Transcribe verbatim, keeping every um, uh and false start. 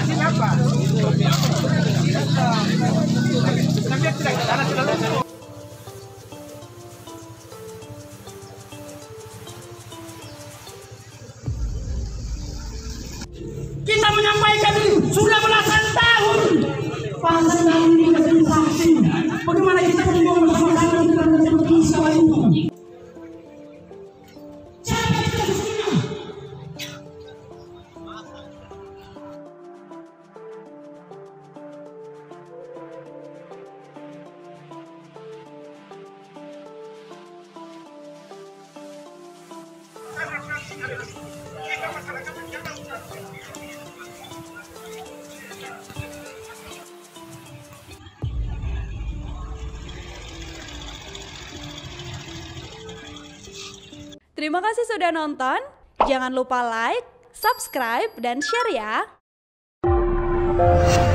masih apa? Tapi tidak ke sana sudah lupa. Kita menyampaikan ini sudah belasan tahun. Pasal yang ini menjadi saksi. Bagaimana kita berjuang bersama-sama dengan menjadi soal ini. Siapa itu sesungguhnya? Terima kasih sudah nonton. Jangan lupa like, subscribe, dan share ya.